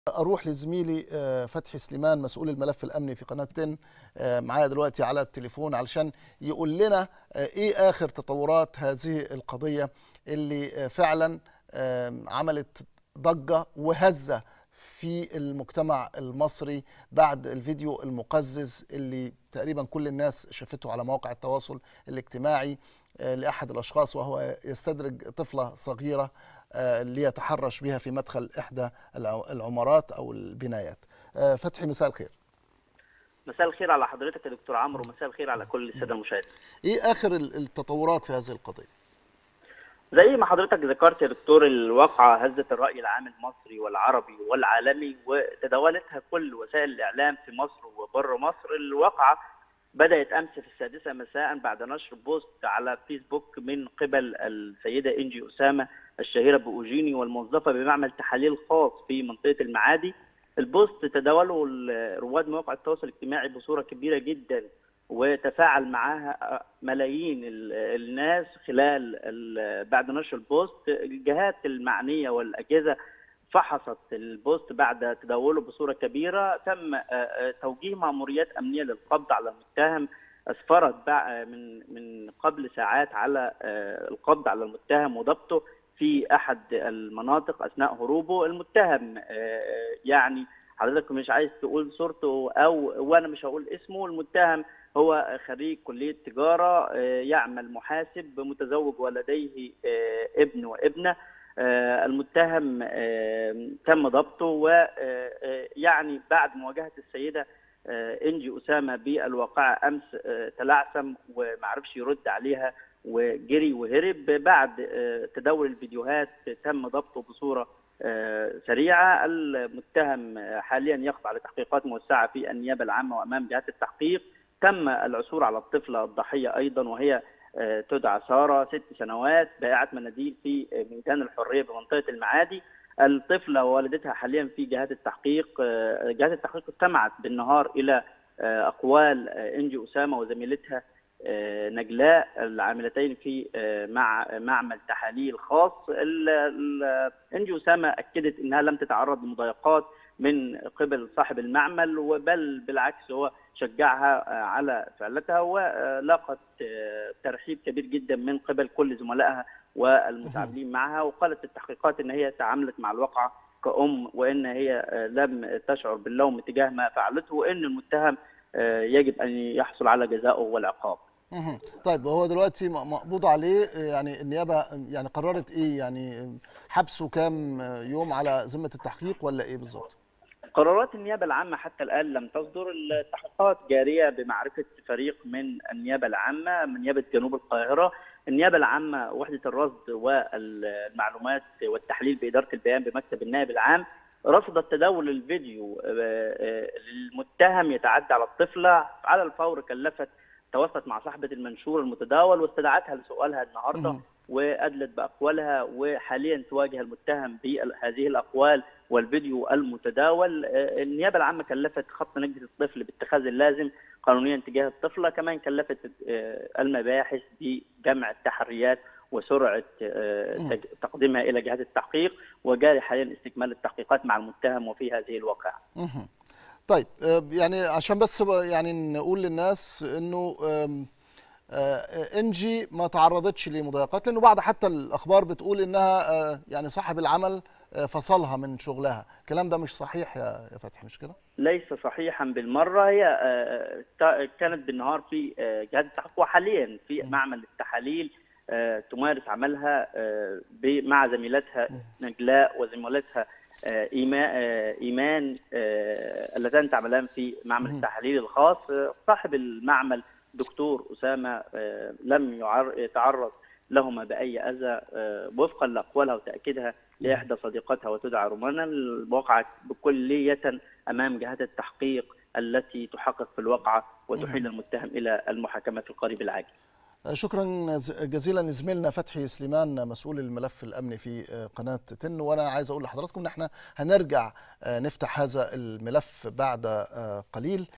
أروح لزميلي فتحي سليمان مسؤول الملف الأمني في قناة 10 معايا دلوقتي على التليفون علشان يقول لنا إيه آخر تطورات هذه القضية اللي فعلا عملت ضجة وهزة في المجتمع المصري بعد الفيديو المقزز اللي تقريبا كل الناس شافته على مواقع التواصل الاجتماعي لأحد الأشخاص وهو يستدرج طفلة صغيرة ليتحرش بها في مدخل إحدى العمارات أو البنايات. فتحي، مساء الخير. مساء الخير على حضرتك يا دكتور عمرو، ومساء الخير على كل السادة المشاهدين. إيه آخر التطورات في هذه القضية؟ زي ما حضرتك ذكرت يا دكتور، الواقعة هزت الرأي العام المصري والعربي والعالمي وتداولتها كل وسائل الإعلام في مصر وبره مصر. الواقعة بدأت أمس في 6 مساء بعد نشر بوست على فيسبوك من قبل السيدة إنجي أسامة الشهيرة بأوجيني والموظفة بمعمل تحاليل خاص في منطقة المعادي. البوست تداوله رواد مواقع التواصل الاجتماعي بصورة كبيرة جدا، وتفاعل معها ملايين الناس خلال بعد نشر البوست. الجهات المعنية والأجهزة فحصت البوست بعد تداوله بصورة كبيرة. تم توجيه مأموريات أمنية للقبض على المتهم. أسفرت من قبل ساعات على القبض على المتهم وضبطه في أحد المناطق أثناء هروبه. المتهم يعني حضرتك مش عايز تقول صورته وانا مش هقول اسمه. المتهم هو خريج كلية تجارة، يعمل محاسب، متزوج ولديه ابن وابنة. المتهم تم ضبطه، ويعني بعد مواجهة السيدة إنجي أسامة بالواقعة أمس تلعثم ومعرفش يرد عليها وجري وهرب. بعد تداول الفيديوهات تم ضبطه بصورة سريعة. المتهم حاليا يخضع لتحقيقات موسعة في النيابة العامة وأمام جهات التحقيق. تم العثور على الطفلة الضحية أيضا، وهي تدعى سارة، 6 سنوات، بائعة مناديل في ميدان الحرية بمنطقة المعادي. الطفلة ووالدتها حاليا في جهات التحقيق. جهات التحقيق استمعت بالنهار إلى أقوال إنجي أسامة وزميلتها نجلاء العاملتين في معمل تحاليل خاص. إنجي أسامة أكدت أنها لم تتعرض لمضايقات من قبل صاحب المعمل، بل بالعكس هو شجعها على فعلتها، ولاقت ترحيب كبير جدا من قبل كل زملائها والمتعاملين معها. وقالت التحقيقات ان هي تعاملت مع الواقعة كأم، وان هي لم تشعر باللوم تجاه ما فعلته، وان المتهم يجب ان يحصل على جزائه والعقاب. طيب، هو دلوقتي مقبوض عليه، يعني النيابة يعني قررت ايه؟ يعني حبسه كام يوم على ذمة التحقيق ولا ايه بالظبط؟ قرارات النيابة العامة حتى الآن لم تصدر. التحقيقات جارية بمعرفة فريق من النيابة العامة من نيابة جنوب القاهرة. النيابة العامة وحدة الرصد والمعلومات والتحليل بإدارة البيان بمكتب النائب العام رفضت تداول الفيديو. المتهم يتعدى على الطفلة. على الفور تواصلت مع صاحبة المنشور المتداول واستدعتها لسؤالها النهارده وأدلت بأقوالها، وحاليا تواجه المتهم بهذه الأقوال والفيديو المتداول. النيابة العامة كلفت خط نجدة الطفل باتخاذ اللازم قانونيا تجاه الطفلة. كمان كلفت المباحث بجمع التحريات وسرعة تقديمها إلى جهات التحقيق، وجاري حاليا استكمال التحقيقات مع المتهم وفي هذه الواقعة. طيب، يعني عشان بس يعني نقول للناس انه انجي ما تعرضتش لمضايقات، لانه بعض حتى الاخبار بتقول انها يعني صاحب العمل فصلها من شغلها. الكلام ده مش صحيح يا فتحي، مش كده؟ ليس صحيحا بالمره. هي كانت بالنهار في جهاز التحقيق، وحاليا في معمل التحاليل تمارس عملها مع زميلتها نجلاء وزميلتها إيمان اللتان تعملان في معمل التحاليل الخاص. صاحب المعمل دكتور أسامة لم يتعرض لهما بأي أذى وفقا لأقوالها وتأكيدها لإحدى صديقاتها وتدعى رومانا. الواقعة بكلية أمام جهات التحقيق التي تحقق في الواقعة وتحيل المتهم إلى المحاكمة في القريب العاجل. شكرا جزيلا زميلنا فتحي سليمان مسؤول الملف الأمني في قناة 10. وأنا عايز أقول لحضراتكم إن احنا هنرجع نفتح هذا الملف بعد قليل.